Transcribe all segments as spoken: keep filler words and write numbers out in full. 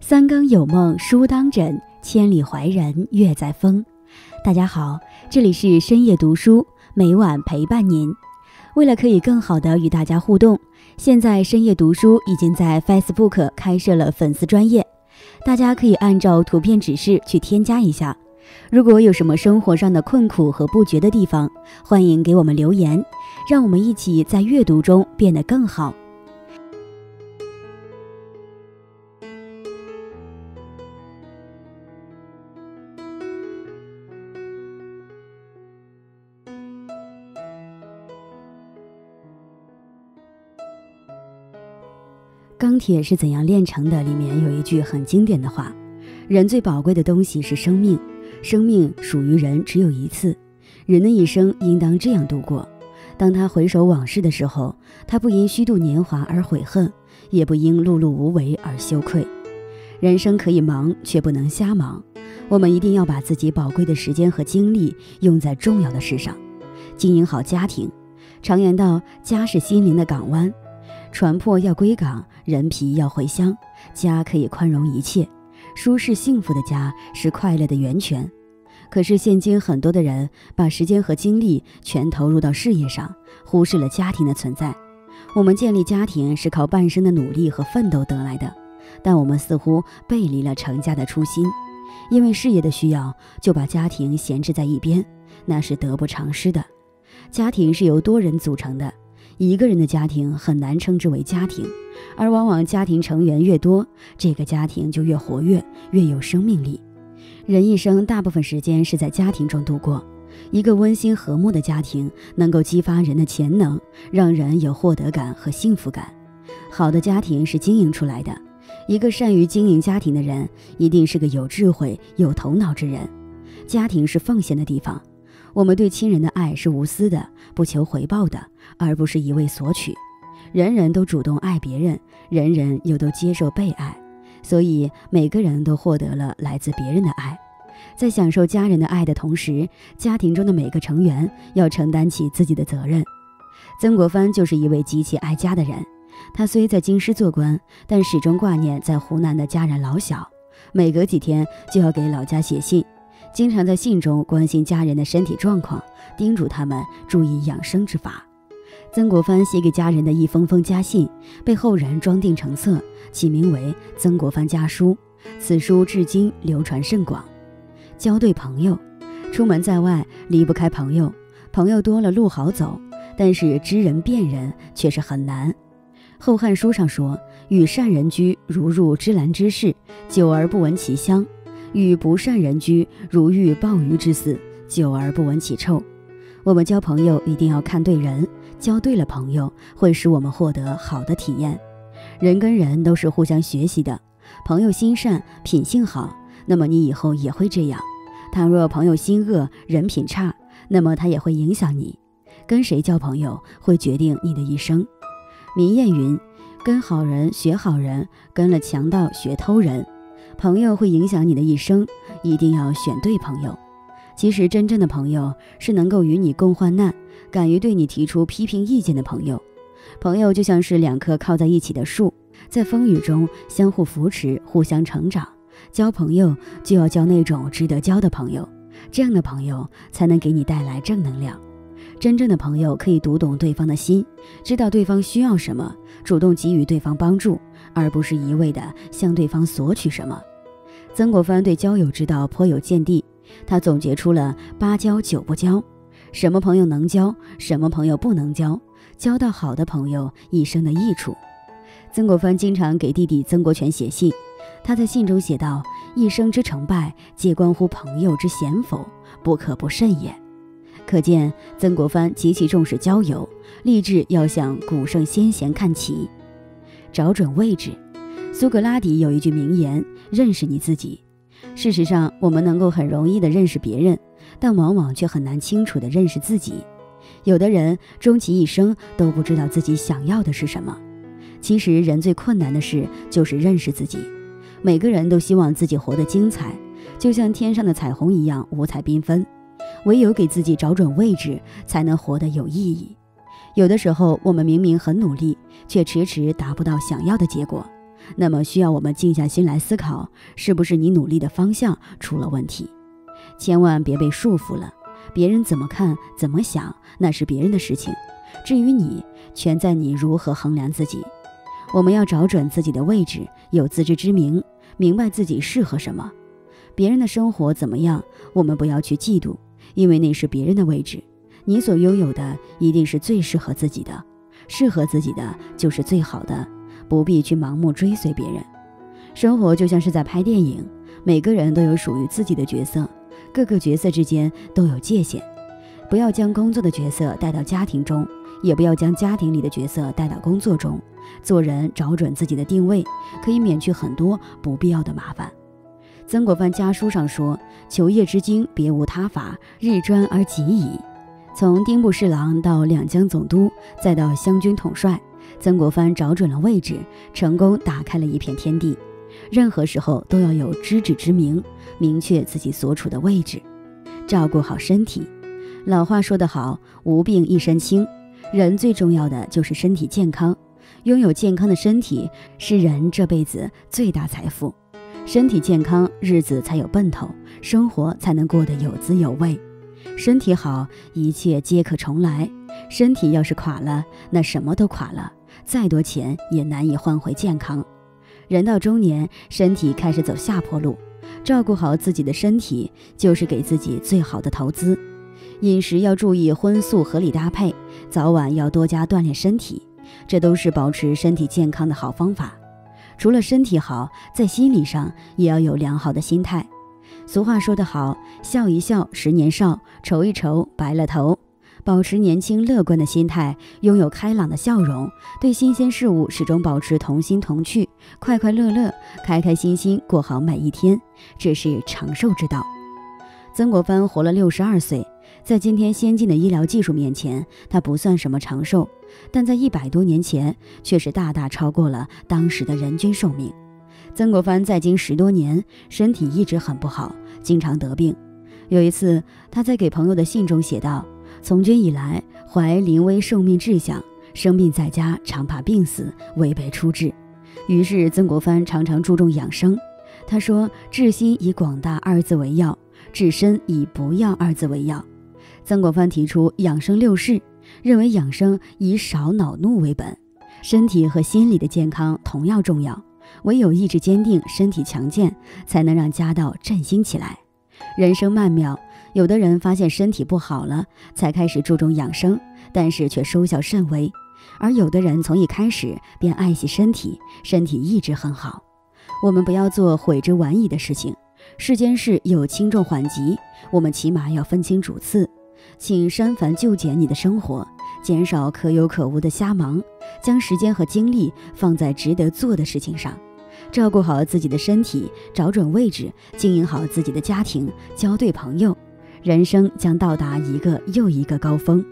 三更有梦书当枕，千里怀人月在风。大家好，这里是深夜读书，每晚陪伴您。为了可以更好的与大家互动，现在深夜读书已经在 Facebook 开设了粉丝专页，大家可以按照图片指示去添加一下。如果有什么生活上的困苦和不觉的地方，欢迎给我们留言，让我们一起在阅读中变得更好。钢铁是怎样炼成的里面有一句很经典的话，人最宝贵的东西是生命，生命属于人只有一次，人的一生应当这样度过。当他回首往事的时候，他不因虚度年华而悔恨，也不因碌碌无为而羞愧。人生可以忙，却不能瞎忙，我们一定要把自己宝贵的时间和精力用在重要的事上，经营好家庭。常言道，家是心灵的港湾，船舶要归港，人皮要回乡，家可以宽容一切，舒适幸福的家是快乐的源泉。可是现今很多的人把时间和精力全投入到事业上，忽视了家庭的存在。我们建立家庭是靠半生的努力和奋斗得来的，但我们似乎背离了成家的初心，因为事业的需要就把家庭闲置在一边，那是得不偿失的。家庭是由多人组成的，一个人的家庭很难称之为家庭，而往往家庭成员越多，这个家庭就越活跃，越有生命力。人一生大部分时间是在家庭中度过，一个温馨和睦的家庭能够激发人的潜能，让人有获得感和幸福感。好的家庭是经营出来的，一个善于经营家庭的人一定是个有智慧有头脑之人。家庭是奉献的地方，我们对亲人的爱是无私的，不求回报的，而不是一味索取。人人都主动爱别人，人人又都接受被爱，所以每个人都获得了来自别人的爱。在享受家人的爱的同时，家庭中的每个成员要承担起自己的责任。曾国藩就是一位极其爱家的人，他虽在京师做官，但始终挂念在湖南的家人老小，每隔几天就要给老家写信，经常在信中关心家人的身体状况，叮嘱他们注意养生之法。曾国藩写给家人的一封封家信，被后人装订成册，起名为《曾国藩家书》，此书至今流传甚广。交对朋友，出门在外离不开朋友，朋友多了路好走，但是知人辨人却是很难。《后汉书》上说，与善人居如入芝兰之室，久而不闻其香；与不善人居如遇鲍鱼之肆，久而不闻其臭。我们交朋友一定要看对人，交对了朋友会使我们获得好的体验。人跟人都是互相学习的，朋友心善品性好，那么你以后也会这样。倘若朋友心恶人品差，那么他也会影响你。跟谁交朋友会决定你的一生。民谚云，跟好人学好人，跟了强盗学偷人。朋友会影响你的一生，一定要选对朋友。其实真正的朋友是能够与你共患难，敢于对你提出批评意见的朋友。朋友就像是两棵靠在一起的树，在风雨中相互扶持，互相成长。交朋友就要交那种值得交的朋友，这样的朋友才能给你带来正能量。真正的朋友可以读懂对方的心，知道对方需要什么，主动给予对方帮助，而不是一味的向对方索取什么。曾国藩对交友之道颇有见地，他总结出了八交九不交，什么朋友能交，什么朋友不能交，交到好的朋友一生的益处。曾国藩经常给弟弟曾国荃写信，他在信中写道，一生之成败皆关乎朋友之贤否，不可不慎也。可见曾国藩极其重视交友，立志要向古圣先贤看齐。找准位置，苏格拉底有一句名言，认识你自己。事实上，我们能够很容易地认识别人，但往往却很难清楚地认识自己。有的人终其一生都不知道自己想要的是什么。其实人最困难的事就是认识自己。每个人都希望自己活得精彩，就像天上的彩虹一样五彩缤纷。唯有给自己找准位置，才能活得有意义。有的时候我们明明很努力，却迟迟达不到想要的结果， 那么需要我们静下心来思考，是不是你努力的方向出了问题。千万别被束缚了，别人怎么看怎么想，那是别人的事情，至于你，全在你如何衡量自己。我们要找准自己的位置，有自知之明，明白自己适合什么。别人的生活怎么样，我们不要去嫉妒，因为那是别人的位置，你所拥有的一定是最适合自己的，适合自己的就是最好的，不必去盲目追随别人。生活就像是在拍电影，每个人都有属于自己的角色，各个角色之间都有界限，不要将工作的角色带到家庭中，也不要将家庭里的角色带到工作中。做人找准自己的定位，可以免去很多不必要的麻烦。曾国藩家书上说，求业之经别无他法，日专而己矣。从兵部侍郎到两江总督，再到湘军统帅，曾国藩找准了位置，成功打开了一片天地。任何时候都要有知止之明，明确自己所处的位置，照顾好身体。老话说得好，无病一身轻，人最重要的就是身体健康。拥有健康的身体是人这辈子最大财富，身体健康，日子才有奔头，生活才能过得有滋有味。身体好，一切皆可重来。身体要是垮了，那什么都垮了，再多钱也难以换回健康。人到中年，身体开始走下坡路，照顾好自己的身体，就是给自己最好的投资。饮食要注意荤素合理搭配，早晚要多加锻炼身体，这都是保持身体健康的好方法。除了身体好，在心理上也要有良好的心态。俗话说得好，笑一笑十年少，愁一愁白了头。保持年轻乐观的心态，拥有开朗的笑容，对新鲜事物始终保持童心童趣，快快乐乐，开开心心过好每一天，这是长寿之道。曾国藩活了六十二岁，在今天先进的医疗技术面前，他不算什么长寿，但在一百多年前却是大大超过了当时的人均寿命。曾国藩在京十多年，身体一直很不好，经常得病。有一次，他在给朋友的信中写道，从军以来，怀临危受命志向，生病在家，常怕病死，违背出志。于是曾国藩常常注重养生。他说，治心以广大二字为要，治身以不要二字为要。曾国藩提出养生六式，认为养生以少恼怒为本，身体和心理的健康同样重要，唯有意志坚定，身体强健，才能让家道振兴起来。人生曼妙，有的人发现身体不好了，才开始注重养生，但是却收效甚微；而有的人从一开始便爱惜身体，身体一直很好。我们不要做悔之晚矣的事情，世间事有轻重缓急，我们起码要分清主次。请删繁就简你的生活，减少可有可无的瞎忙，将时间和精力放在值得做的事情上，照顾好自己的身体，找准位置，经营好自己的家庭，交对朋友，人生将到达一个又一个高峰。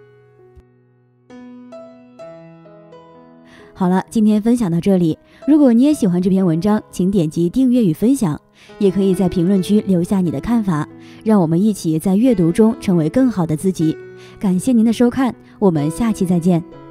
好了，今天分享到这里。如果你也喜欢这篇文章，请点击订阅与分享，也可以在评论区留下你的看法，让我们一起在阅读中成为更好的自己。感谢您的收看，我们下期再见。